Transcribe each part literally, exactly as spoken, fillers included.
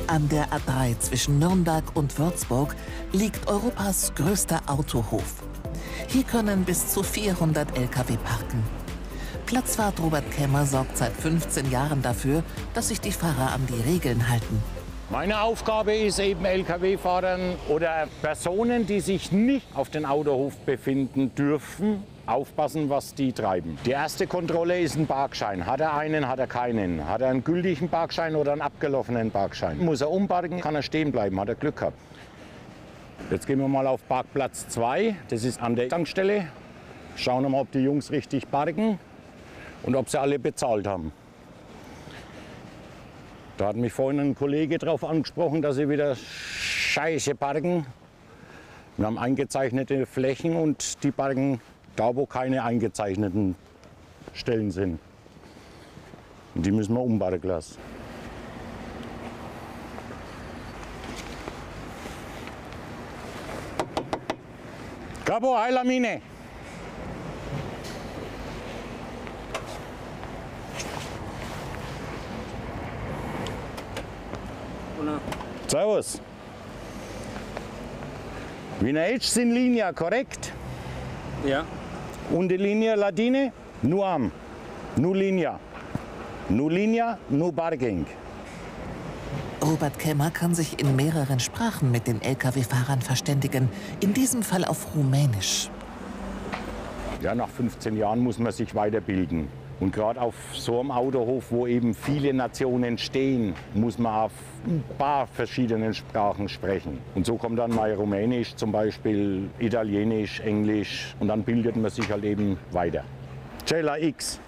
An der A drei zwischen Nürnberg und Würzburg liegt Europas größter Autohof. Hier können bis zu vierhundert L K W parken. Platzwart Robert Kemmer sorgt seit fünfzehn Jahren dafür, dass sich die Fahrer an die Regeln halten. Meine Aufgabe ist eben L K W-Fahrern oder Personen, die sich nicht auf dem Autohof befinden dürfen, aufpassen, was die treiben. Die erste Kontrolle ist ein Parkschein. Hat er einen, hat er keinen? Hat er einen gültigen Parkschein oder einen abgelaufenen Parkschein? Muss er umparken, kann er stehen bleiben, hat er Glück gehabt. Jetzt gehen wir mal auf Parkplatz zwei. Das ist an der Tankstelle. Schauen wir mal, ob die Jungs richtig parken und ob sie alle bezahlt haben. Da hat mich vorhin ein Kollege darauf angesprochen, dass sie wieder scheiße parken. Wir haben eingezeichnete Flächen und die parken da, wo keine eingezeichneten Stellen sind. Und die müssen wir umparken lassen. Cabo, hai la mine. Servus. Vinaici in linea, korrekt? Ja. Und die Linie Latine? Nur am. Nur Linie. Nur Linie, nur Parking. Robert Kemmer kann sich in mehreren Sprachen mit den L K W-Fahrern verständigen, in diesem Fall auf Rumänisch. Ja, nach fünfzehn Jahren muss man sich weiterbilden. Und gerade auf so einem Autohof, wo eben viele Nationen stehen, muss man auf ein paar verschiedenen Sprachen sprechen. Und so kommt dann mal Rumänisch, zum Beispiel Italienisch, Englisch. Und dann bildet man sich halt eben weiter. J L A X.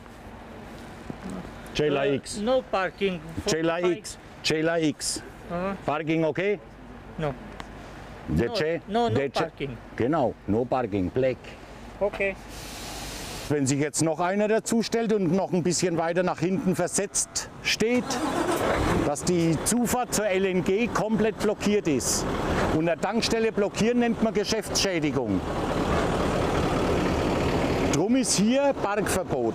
J L A X. Uh, no parking. J L A X. J L A X. Uh, Parking okay? no. De No, ce? no, no De ce? parking. Genau, no parking, black. Okay. Wenn sich jetzt noch einer dazu stellt und noch ein bisschen weiter nach hinten versetzt steht, dass die Zufahrt zur L N G komplett blockiert ist. Und eine Tankstelle blockieren nennt man Geschäftsschädigung. Drum ist hier Parkverbot.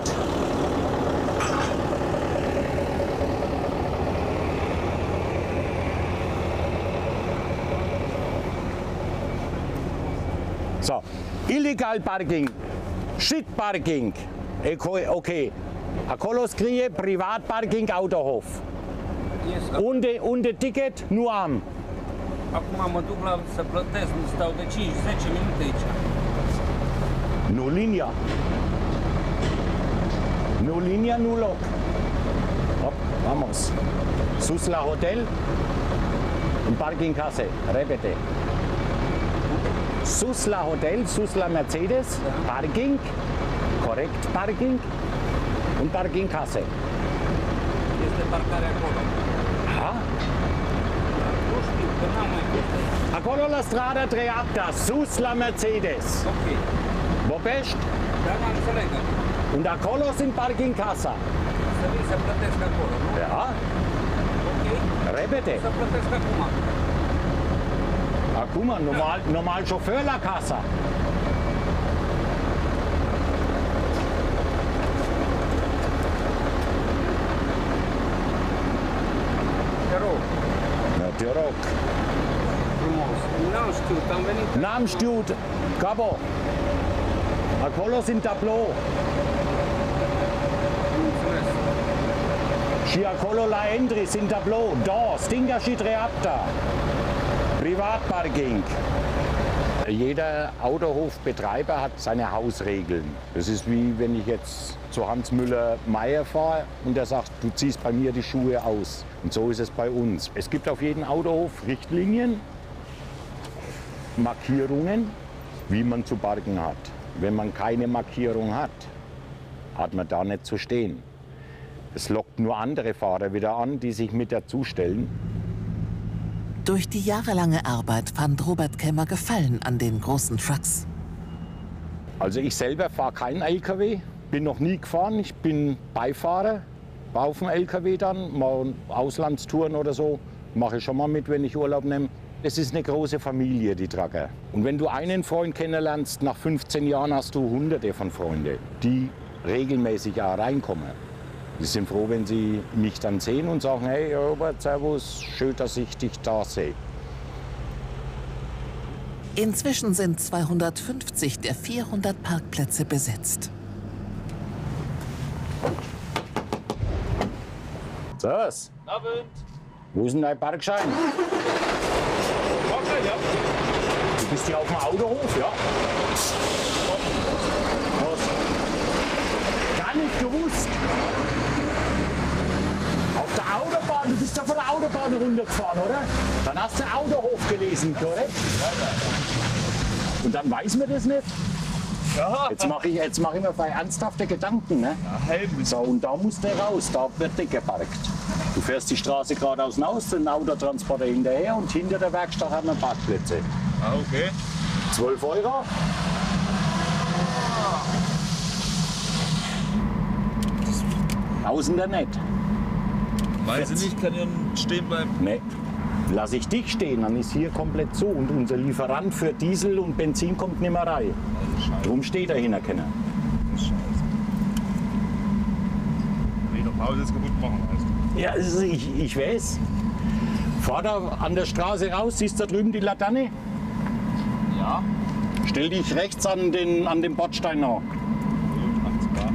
So, illegal Parking. Shit Parking, okay. Acolo scrie privat parking Autohof. Yes. Unde, unde ticket nu am. Acum mă duc la să plătesc, nu stau de cinci zece minute aici. Nu linia. Nu linia, nu loc. Hop, vamos. Sus la hotel. În parking case, repete. Sus la hotel, sus la Mercedes, Parking, korrekt Parking und Parkingkasse. Este parcarea acolo. Ha? Nu știu, că n-am mai fost aici. Acolo la strada dreapta, sus la Mercedes. Ok. Vopești? Da, mă înțeleg. Und acolo sind Parkingkassa. Să vin să plătesc acolo, nu? Ja, Ok. repete. Să plătesc acum. Acum, normal, normal Chauffeur la casa. Te rog. Na, te rog. Frumos. N-am știut, am venit. N-am știut, Cabo. Acolo sind tablou. Mulțumesc. Și acolo la entry sind tablou. Da, stinga și dreapta. Privatparking. Jeder Autohofbetreiber hat seine Hausregeln. Das ist wie wenn ich jetzt zu Hans Müller-Meyer fahre und der sagt, du ziehst bei mir die Schuhe aus. Und so ist es bei uns. Es gibt auf jedem Autohof Richtlinien, Markierungen, wie man zu parken hat. Wenn man keine Markierung hat, hat man da nicht zu stehen. Es lockt nur andere Fahrer wieder an, die sich mit dazustellen. Durch die jahrelange Arbeit fand Robert Kemmer Gefallen an den großen Trucks. Also ich selber fahre keinen L K W, bin noch nie gefahren. Ich bin Beifahrer, war auf dem L K W dann, mal Auslandstouren oder so, mache ich schon mal mit, wenn ich Urlaub nehme. Es ist eine große Familie, die Trucker. Und wenn du einen Freund kennenlernst, nach fünfzehn Jahren hast du hunderte von Freunden, die regelmäßig auch reinkommen. Die sind froh, wenn sie mich dann sehen und sagen, hey Robert, servus, schön, dass ich dich da sehe. Inzwischen sind zweihundertfünfzig der vierhundert Parkplätze besetzt. Servus. Abend. Wo ist denn dein Parkschein? Okay, ja. Du bist hier auf dem Autohof, ja? Was? Gar nicht gewusst. Auf der Autobahn, du bist ja von der Autobahn runtergefahren, oder? Dann hast du Autohof gelesen, korrekt? Und dann weiß man das nicht? Ja. Jetzt mache ich, jetzt mach ich mir bei ernsthafte Gedanken. Ne? Ja, so, und da musst du raus, da wird dick geparkt. Du fährst die Straße geradeaus hinaus, den Autotransporter hinterher und hinter der Werkstatt haben wir Parkplätze. Ah, okay. zwölf Euro. Außen der nicht. Weiß ich nicht, kann hier stehen bleiben. Nee. Lass ich dich stehen, dann ist hier komplett zu. Und unser Lieferant für Diesel und Benzin kommt nicht mehr rein. Drum steht er hinter keiner. Scheiße. Wenn ich noch Pause jetzt kaputt machen, weißt du. Ja, also ich, ich weiß. Fahr da an der Straße raus, siehst du da drüben die Laterne? Ja. Stell dich rechts an den, an den Bordstein nach. Gut, alles klar.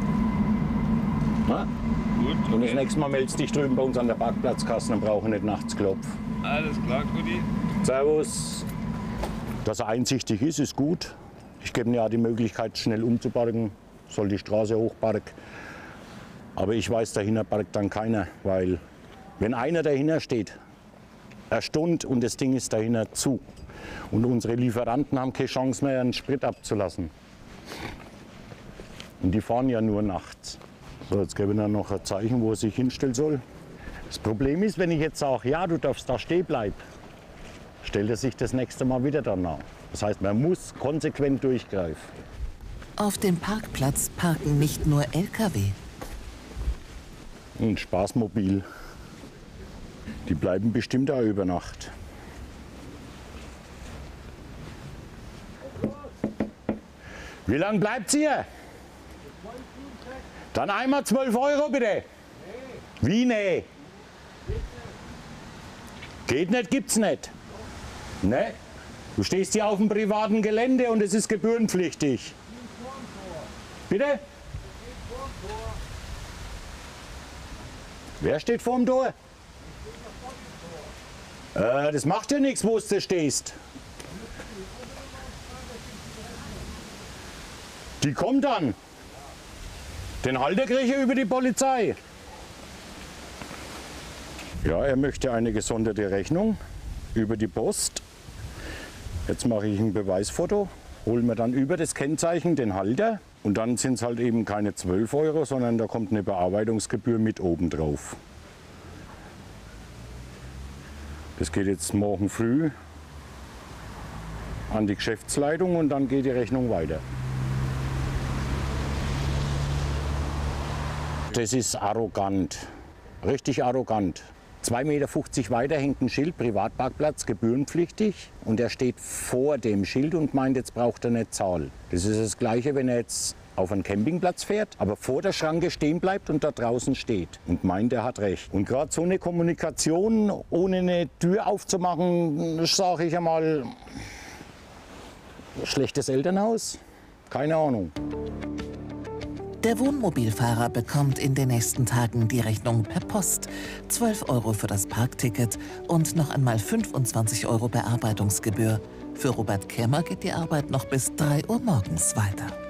Na? Gut, okay. Und das nächste Mal meldest dich drüben bei uns an der Parkplatzkasse und brauchen nicht nachts klopfen. Alles klar, Guti. Servus. Dass er einsichtig ist, ist gut. Ich gebe ihm ja die Möglichkeit, schnell umzuparken. Soll die Straße hochparken. Aber ich weiß, dahinter parkt dann keiner. Weil wenn einer dahinter steht, eine Stunde und das Ding ist dahinter zu. Und unsere Lieferanten haben keine Chance mehr, einen Sprit abzulassen. Und die fahren ja nur nachts. So, jetzt gebe ich dann noch ein Zeichen, wo er sich hinstellen soll. Das Problem ist, wenn ich jetzt sage, ja, du darfst da stehen bleiben, stellt er sich das nächste Mal wieder danach. Das heißt, man muss konsequent durchgreifen. Auf dem Parkplatz parken nicht nur L K W. Ein Spaßmobil. Die bleiben bestimmt da über Nacht. Wie lange bleibt ihr? Dann einmal zwölf Euro bitte. Nee. Wie nee? Geht nicht, gibt's nicht. Ne? Du stehst hier auf dem privaten Gelände und es ist gebührenpflichtig. Bitte? Wer steht vorm Tor? Äh, das macht ja nichts, wo du stehst. Die kommt dann. Den Halter kriege ich über die Polizei. Ja, er möchte eine gesonderte Rechnung über die Post. Jetzt mache ich ein Beweisfoto, hole mir dann über das Kennzeichen den Halter. Und dann sind es halt eben keine zwölf Euro, sondern da kommt eine Bearbeitungsgebühr mit oben drauf. Das geht jetzt morgen früh an die Geschäftsleitung und dann geht die Rechnung weiter. Das ist arrogant, richtig arrogant. zwei Meter fünfzig weiter hängt ein Schild, Privatparkplatz, gebührenpflichtig. Und er steht vor dem Schild und meint, jetzt braucht er eine Zahl. Das ist das Gleiche, wenn er jetzt auf einen Campingplatz fährt, aber vor der Schranke stehen bleibt und da draußen steht und meint, er hat recht. Und gerade so eine Kommunikation, ohne eine Tür aufzumachen, sage ich einmal, schlechtes Elternhaus? Keine Ahnung. Der Wohnmobilfahrer bekommt in den nächsten Tagen die Rechnung per Post. zwölf Euro für das Parkticket und noch einmal fünfundzwanzig Euro Bearbeitungsgebühr. Für Robert Kemmer geht die Arbeit noch bis drei Uhr morgens weiter.